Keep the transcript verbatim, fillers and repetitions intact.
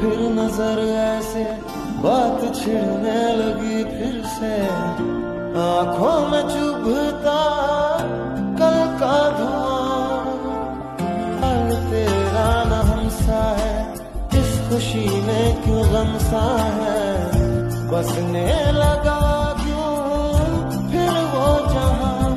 फिर नजर ऐसे बात छिड़ने लगी फिर से, आंखों में चुभता कल का धुआं। हाल तेरा न हमसा है, इस खुशी में क्यों गम सा है, बसने लगा क्यों फिर वो जहां।